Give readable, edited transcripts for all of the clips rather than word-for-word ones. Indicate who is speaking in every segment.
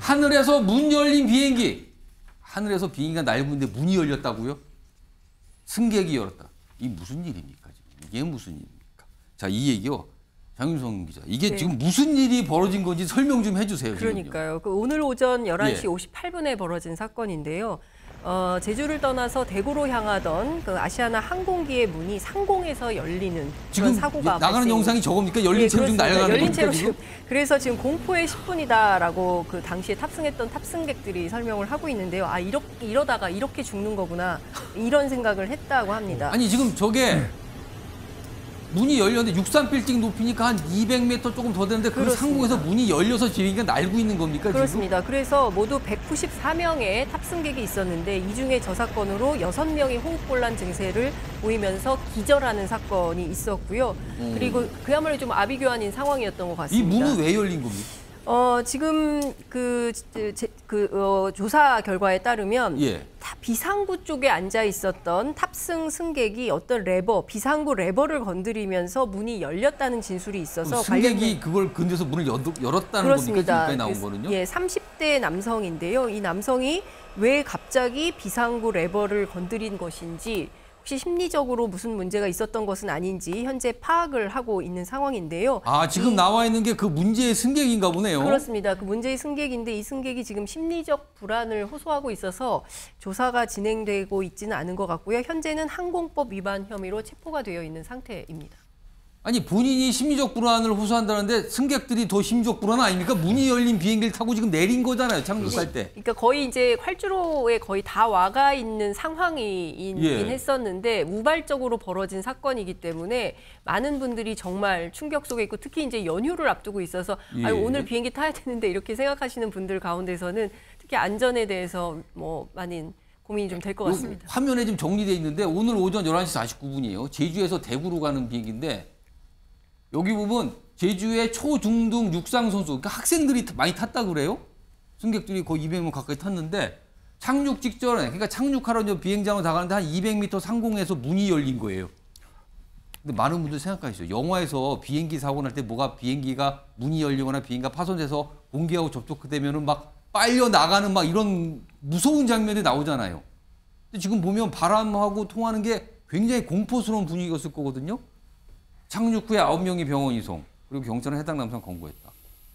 Speaker 1: 하늘에서 문 열린 비행기. 하늘에서 비행기가 날고 있는데 문이 열렸다고요? 승객이 열었다. 이게 무슨 일입니까? 지금? 이게 무슨 일입니까? 자, 이 얘기요. 장윤성 기자. 이게
Speaker 2: 네.
Speaker 1: 지금 무슨 일이 벌어진 건지 설명 좀 해주세요.
Speaker 2: 그러니까요. 그 오늘 오전 11시
Speaker 1: 예.
Speaker 2: 58분에 벌어진 사건인데요. 제주를 떠나서 대구로 향하던 그 아시아나 항공기의 문이 상공에서 열리는
Speaker 1: 지금
Speaker 2: 그런 사고가
Speaker 1: 나가는
Speaker 2: 발생.
Speaker 1: 영상이 저겁니까? 열린
Speaker 2: 예,
Speaker 1: 채로 지금
Speaker 2: 그렇습니다.
Speaker 1: 날아가는
Speaker 2: 열린
Speaker 1: 겁니까?
Speaker 2: 채로
Speaker 1: 지금?
Speaker 2: 지금. 그래서 지금 공포의 10분이다라고 그 당시에 탑승했던 탑승객들이 설명을 하고 있는데요. 아, 이러다가 이렇게 죽는 거구나. 이런 생각을 했다고 합니다.
Speaker 1: 아니 지금 저게 문이 열렸는데 63빌딩 높이니까 한 200m 조금 더 되는데 그
Speaker 2: 그렇습니다.
Speaker 1: 상공에서 문이 열려서 비행기가 날고 있는 겁니까?
Speaker 2: 그렇습니다. 그래서 모두 194명의 탑승객이 있었는데 이 중에 저 사건으로 6명이 호흡곤란 증세를 보이면서 기절하는 사건이 있었고요. 그리고 그야말로 좀 아비규환인 상황이었던 것
Speaker 1: 이
Speaker 2: 같습니다.
Speaker 1: 문은 왜 열린 겁니까?
Speaker 2: 지금 조사 결과에 따르면
Speaker 1: 예.
Speaker 2: 비상구 쪽에 앉아 있었던 탑승 승객이 어떤 비상구 레버를 건드리면서 문이 열렸다는 진술이 있어서
Speaker 1: 승객이 그걸 근데서 문을 열었다는
Speaker 2: 그렇습니다.
Speaker 1: 겁니까? 지금까지 나온 거는요?
Speaker 2: 예, 30대 남성인데요. 이 남성이 왜 갑자기 비상구 레버를 건드린 것인지 혹시 심리적으로 무슨 문제가 있었던 것은 아닌지 현재 파악을 하고 있는 상황인데요.
Speaker 1: 아, 지금 나와 있는 게 그 문제의 승객인가 보네요.
Speaker 2: 그렇습니다. 그 문제의 승객인데 이 승객이 지금 심리적 불안을 호소하고 있어서 조사가 진행되고 있지는 않은 것 같고요. 현재는 항공법 위반 혐의로 체포가 되어 있는 상태입니다.
Speaker 1: 아니 본인이 심리적 불안을 호소한다는데 승객들이 더 심리적 불안 아닙니까? 문이 열린 비행기를 타고 지금 내린 거잖아요. 착륙할 때.
Speaker 2: 그러니까 거의 이제 활주로에 거의 다 와가 있는 상황이긴
Speaker 1: 예.
Speaker 2: 했었는데 우발적으로 벌어진 사건이기 때문에 많은 분들이 정말 충격 속에 있고 특히 이제 연휴를 앞두고 있어서
Speaker 1: 예.
Speaker 2: 아유, 오늘 비행기 타야 되는데 이렇게 생각하시는 분들 가운데서는 특히 안전에 대해서 많은 고민이 좀 될 것 같습니다.
Speaker 1: 화면에 지금 정리되어 있는데 오늘 오전 11시 49분이에요. 제주에서 대구로 가는 비행기인데 여기 보면 제주의 초중등 육상 선수, 그러니까 학생들이 많이 탔다고 그래요. 승객들이 거의 200명 가까이 탔는데 착륙 직전에, 그러니까 착륙하러 비행장으로 나가는데 한 200m 상공에서 문이 열린 거예요. 근데 많은 분들 생각하시죠. 영화에서 비행기 사고 날 때 비행기가 문이 열리거나 비행기가 파손돼서 공기하고 접촉되면은 막 빨려 나가는 막 이런 무서운 장면이 나오잖아요. 근데 지금 보면 바람하고 통하는 게 굉장히 공포스러운 분위기였을 거거든요. 착륙 후에 9명이 병원 이송, 그리고 경찰은 해당 남성 검거했다.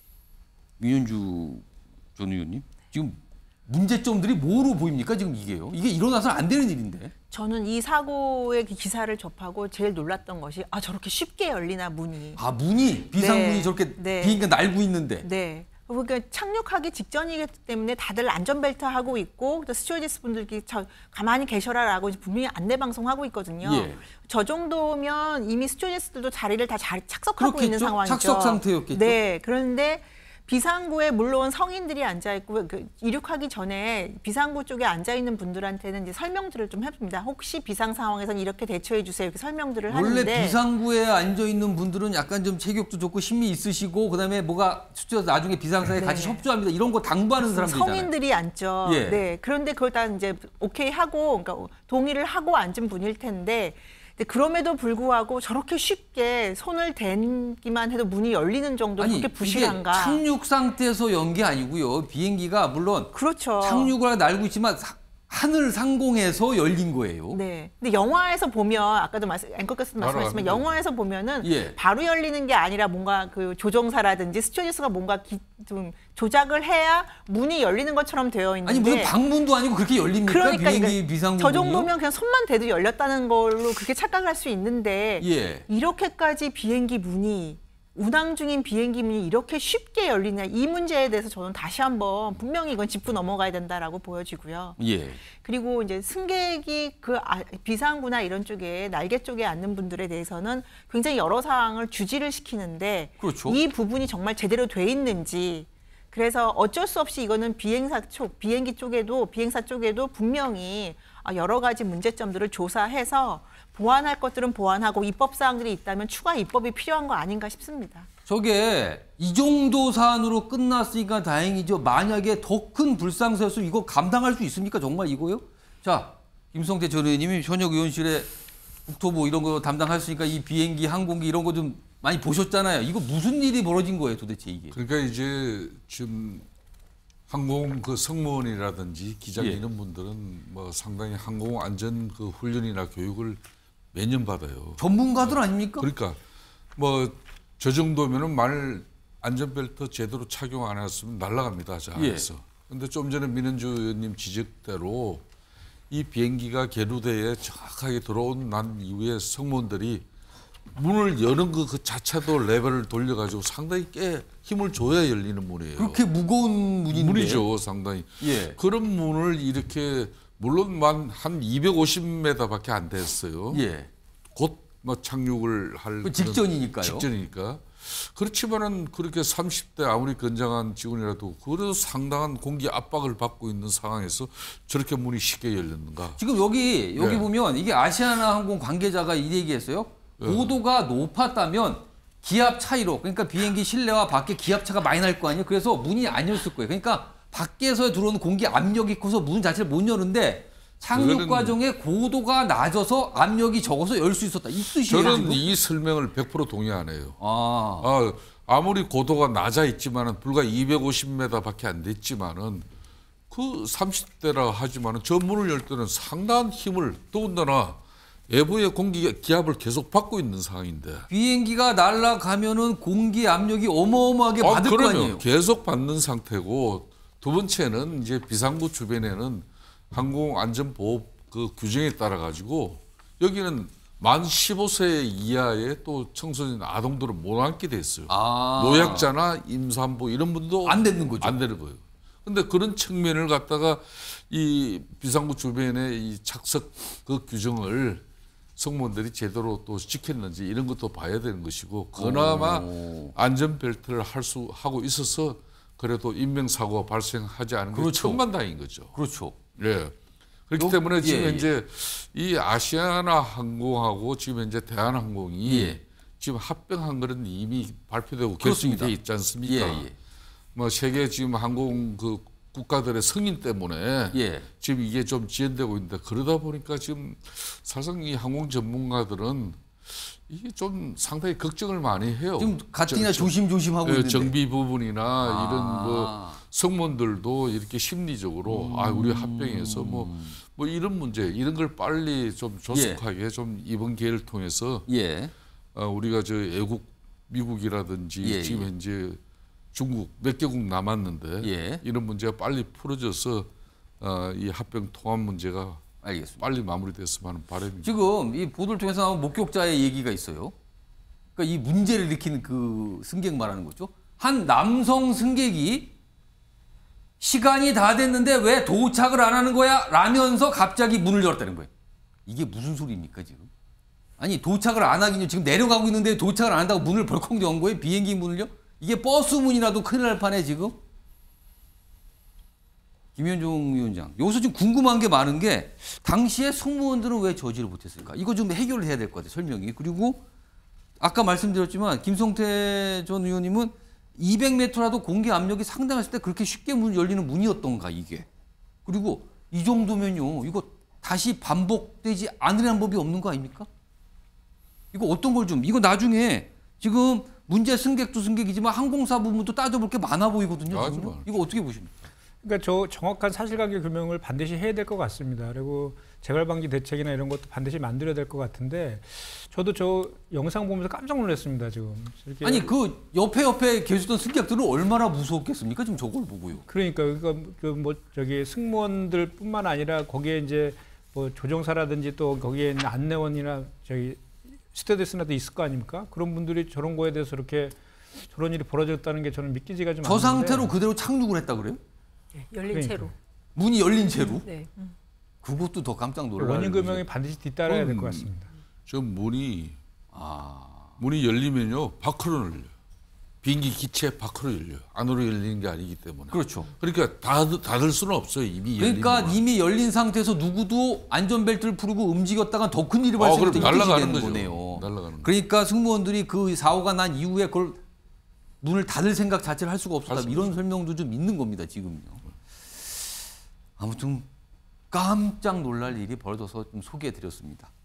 Speaker 1: 민현주 전 의원님, 지금 문제점들이 뭐로 보입니까? 지금 이게요. 이게 일어나서는 안 되는 일인데.
Speaker 3: 저는 이 사고의 기사를 접하고 제일 놀랐던 것이 저렇게 쉽게 열리나 문이.
Speaker 1: 아, 문이 비상문이
Speaker 3: 네.
Speaker 1: 저렇게
Speaker 3: 네.
Speaker 1: 비행기가 날고 있는데.
Speaker 3: 네. 그러니까 착륙하기 직전이기 때문에 다들 안전벨트 하고 있고 또 스튜어디스 분들이 가만히 계셔라라고 분명히 안내 방송하고 있거든요.
Speaker 1: 예.
Speaker 3: 저 정도면 이미 스튜어디스들도 자리를 다 착석하고
Speaker 1: 그렇겠죠?
Speaker 3: 있는 상황이죠.
Speaker 1: 착석 상태였겠죠.
Speaker 3: 네. 그런데 비상구에 물론 성인들이 앉아 있고 이륙하기 전에 비상구 쪽에 앉아 있는 분들한테는 이제 설명들을 좀 해줍니다. 혹시 비상 상황에서는 이렇게 대처해 주세요. 이렇게 설명들을
Speaker 1: 원래
Speaker 3: 하는데
Speaker 1: 비상구에 앉아 있는 분들은 약간 좀 체격도 좋고 힘이 있으시고 그다음에 뭐가 나중에 비상사에 같이
Speaker 3: 네.
Speaker 1: 협조합니다. 이런 거 당부하는 사람들이잖아요.
Speaker 3: 성인들이 앉죠.
Speaker 1: 예.
Speaker 3: 네. 그런데 그걸 다 이제 오케이 하고, 그러니까 동의를 하고 앉은 분일 텐데, 근데 그럼에도 불구하고 저렇게 쉽게 손을 대기만 해도 문이 열리는 정도로 그렇게 부실한가?
Speaker 1: 이게 착륙 상태에서 연 게 아니고요. 비행기가 물론
Speaker 3: 그렇죠.
Speaker 1: 착륙을 하고 날고 있지만 하늘 상공에서 열린 거예요.
Speaker 3: 네. 근데 영화에서 보면 아까도 앵커께서 말씀하셨지만 영화에서 보면은
Speaker 1: 예.
Speaker 3: 바로 열리는 게 아니라 뭔가 그 조종사라든지 스튜어디스가 뭔가 좀 조작을 해야 문이 열리는 것처럼 되어 있는데
Speaker 1: 아니 무슨 방문도 아니고 그렇게 열립니까?
Speaker 3: 그러니까
Speaker 1: 비행기 비상구문이요?
Speaker 3: 저 정도면 그냥 손만 대도 열렸다는 걸로 그렇게 착각할 수 있는데
Speaker 1: 예.
Speaker 3: 이렇게까지 비행기 문이 운항 중인 비행기 문이 이렇게 쉽게 열리냐 이 문제에 대해서 저는 다시 한번 분명히 이건 짚고 넘어가야 된다라고 보여지고요.
Speaker 1: 예.
Speaker 3: 그리고 이제 승객이 비상구나 이런 쪽에 날개 쪽에 앉는 분들에 대해서는 굉장히 여러 사항을 주지를 시키는데
Speaker 1: 그렇죠.
Speaker 3: 이 부분이 정말 제대로 돼 있는지 그래서 어쩔 수 없이 이거는 비행사 쪽에도 분명히 여러 가지 문제점들을 조사해서 보완할 것들은 보완하고 입법 사항들이 있다면 추가 입법이 필요한 거 아닌가 싶습니다.
Speaker 1: 저게 이 정도 사안으로 끝났으니까 다행이죠. 만약에 더 큰 불상사였으면 이거 감당할 수 있습니까? 정말 이거요? 자, 김성태 전 의원님이 현역 의원실에 국토부 이런 거 담당하시니까 이 비행기, 항공기 이런 거 좀 많이 보셨잖아요. 이거 무슨 일이 벌어진 거예요, 도대체 이게?
Speaker 4: 그러니까 이제 좀 항공 그 승무원이라든지 기장
Speaker 1: 예.
Speaker 4: 이런 분들은 뭐 상당히 항공 안전 그 훈련이나 교육을 매년 받아요.
Speaker 1: 전문가들 아닙니까?
Speaker 4: 그러니까 뭐 저 정도면은 말 안전벨트 제대로 착용 안 했으면 날아갑니다. 저 안에서. 근데 좀 전에 민은주 의원님 지적대로 이 비행기가 계류대에 정확하게 들어온 난 이후에 승무원들이 문을 여는 그 자체도 레벨을 돌려가지고 상당히 꽤 힘을 줘야 열리는 문이에요.
Speaker 1: 그렇게 무거운 문인데.
Speaker 4: 문이죠, 상당히.
Speaker 1: 예.
Speaker 4: 그런 문을 이렇게 물론 한 250m밖에 안 됐어요.
Speaker 1: 예.
Speaker 4: 곧 뭐 착륙을 할
Speaker 1: 그 직전이니까요.
Speaker 4: 직전이니까. 그렇지만은 그렇게 30대 아무리 건장한 직원이라도 그래도 상당한 공기 압박을 받고 있는 상황에서 저렇게 문이 쉽게 열렸는가?
Speaker 1: 지금 여기
Speaker 4: 네.
Speaker 1: 보면 이게 아시아나 항공 관계자가 이 얘기했어요. 고도가 높았다면 기압 차이로, 그러니까 비행기 실내와 밖에 기압 차가 많이 날 거 아니에요. 그래서 문이 안 열렸을 거예요. 그러니까 밖에서 들어오는 공기 압력이 커서 문 자체를 못 여는데 착륙
Speaker 4: 그거는-
Speaker 1: 과정에 고도가 낮아서 압력이 적어서 열 수 있었다. 이 뜻이에요.
Speaker 4: 저는
Speaker 1: 지금?
Speaker 4: 이 설명을 100% 동의 안 해요. 아무리 고도가 낮아 있지만은 불과 250m밖에 안 됐지만은 그 30대라 하지만은 저 문을 열 때는 상당한 힘을 더군다나 외부의 공기 기압을 계속 받고 있는 상황인데.
Speaker 1: 비행기가 날아가면은 공기 압력이 어마어마하게 받을 거
Speaker 4: 그러면
Speaker 1: 아니에요.
Speaker 4: 계속 받는 상태고 두 번째는 이제 비상구 주변에는 항공안전보호 그 규정에 따라 가지고 여기는 만 15세 이하의 또 청소년 아동들은 못 앉게 돼 있어요. 노약자나 임산부 이런 분도
Speaker 1: 안 되는 거죠.
Speaker 4: 안 되는 거예요. 근데 그런 측면을 갖다가 이 비상구 주변에 이 착석 그 규정을 승무원들이 제대로 또 지켰는지 이런 것도 봐야 되는 것이고 그나마 안전벨트를 하고 있어서 그래도 인명사고가 발생하지 않은 게
Speaker 1: 그렇죠.
Speaker 4: 천만다행인 거죠.
Speaker 1: 그렇죠.
Speaker 4: 예. 그렇기 때문에 지금
Speaker 1: 예.
Speaker 4: 현재 이 아시아나 항공하고 지금 현재 대한항공이
Speaker 1: 예.
Speaker 4: 지금 합병한 거는 이미 발표되고
Speaker 1: 그렇습니다.
Speaker 4: 결정돼 있지 않습니까?
Speaker 1: 예.
Speaker 4: 뭐 세계 지금 항공 그 국가들의 승인 때문에
Speaker 1: 예.
Speaker 4: 지금 이게 좀 지연되고 있는데 그러다 보니까 지금 사실상 이 항공 전문가들은 이게 좀 상당히 걱정을 많이 해요.
Speaker 1: 지금 가뜩이나 조심조심 하고 있는데.
Speaker 4: 정비 부분이나 이런 뭐 승무원들도 이렇게 심리적으로 우리 합병해서 뭐 이런 문제 이런 걸 빨리 좀 조속하게 좀 이번 기회를 통해서
Speaker 1: 예.
Speaker 4: 우리가 저 애국 미국이라든지
Speaker 1: 예,
Speaker 4: 지금 현재 중국 몇 개국 남았는데
Speaker 1: 예.
Speaker 4: 이런 문제가 빨리 풀어져서 이 합병 통합 문제가
Speaker 1: 알겠습니다.
Speaker 4: 빨리 마무리됐으면 하는 바람입니다.
Speaker 1: 지금 이 보도를 통해서 나온 목격자의 얘기가 있어요. 그러니까 이 문제를 일으킨 그 승객 말하는 거죠. 한 남성 승객이 시간이 다 됐는데 왜 도착을 안 하는 거야? 라면서 갑자기 문을 열었다는 거예요. 이게 무슨 소리입니까 지금? 아니 도착을 안 하긴요. 지금 내려가고 있는데 도착을 안 한다고 문을 벌컥 연 거예요? 비행기 문을요? 이게 버스 문이라도 큰일 날 판에 지금? 김현종 위원장, 여기서 좀 궁금한 게 많은 게 당시에 승무원들은 왜 저지를 못했을까? 이거 좀 해결을 해야 될 것 같아요, 설명이. 그리고 아까 말씀드렸지만 김성태 전 의원님은 200m라도 공기 압력이 상당했을 때 그렇게 쉽게 문 열리는 문이었던가 이게. 그리고 이 정도면요, 이거 다시 반복되지 않으려는 법이 없는 거 아닙니까? 이거 어떤 걸 좀, 이거 나중에 지금 문제 승객도 승객이지만 항공사 부분도 따져볼 게 많아 보이거든요.
Speaker 4: 맞아,
Speaker 1: 지금요.
Speaker 4: 맞아.
Speaker 1: 이거 어떻게 보십니까?
Speaker 5: 그러니까 저 정확한 사실관계 규명을 반드시 해야 될 것 같습니다. 그리고 재갈방지 대책이나 이런 것도 반드시 만들어야 될 것 같은데 저도 저 영상 보면서 깜짝 놀랐습니다. 지금 이렇게
Speaker 1: 아니 그 옆에 계셨던 승객들은 얼마나 무서웠겠습니까? 지금 저걸 보고요.
Speaker 5: 그러니까 그 뭐 저기 승무원들뿐만 아니라 거기에 이제 뭐 조종사라든지 또 거기에 있는 안내원이나 저기 스튜어디스나도 있을 거 아닙니까? 그런 분들이 저런 거에 대해서 이렇게 저런 일이 벌어졌다는 게 저는 믿기지가 좀
Speaker 1: 저
Speaker 5: 않는데
Speaker 1: 상태로 그대로 착륙을 했다 그래요?
Speaker 2: 열린
Speaker 5: 그러니까.
Speaker 2: 채로.
Speaker 1: 문이 열린 채로?
Speaker 2: 네.
Speaker 1: 그것도 더 깜짝 놀라요.
Speaker 5: 원인 규명이 반드시 뒤따라야 될 것 같습니다.
Speaker 4: 저 문이
Speaker 1: 아,
Speaker 4: 열리면요 밖으로 열려요. 비행기 기체 밖으로 열려요. 안으로 열리는 게 아니기 때문에.
Speaker 1: 그렇죠.
Speaker 4: 그러니까 닫을 수는 없어요. 이미 열린
Speaker 1: 그러니까
Speaker 4: 문은.
Speaker 1: 이미 열린 상태에서 누구도 안전벨트를 풀고 움직였다가 더 큰 일이 발생해서
Speaker 4: 그럼 날아가는
Speaker 1: 되는
Speaker 4: 거죠.
Speaker 1: 거네요.
Speaker 4: 날아가는 거.
Speaker 1: 그러니까 승무원들이 그 사고가 난 이후에 그걸 문을 닫을 생각 자체를 할 수가 없었다.
Speaker 4: 할 수가
Speaker 1: 이런 설명도 좀 있는 겁니다. 지금요. 아무튼 깜짝 놀랄 일이 벌어져서 좀 소개해드렸습니다.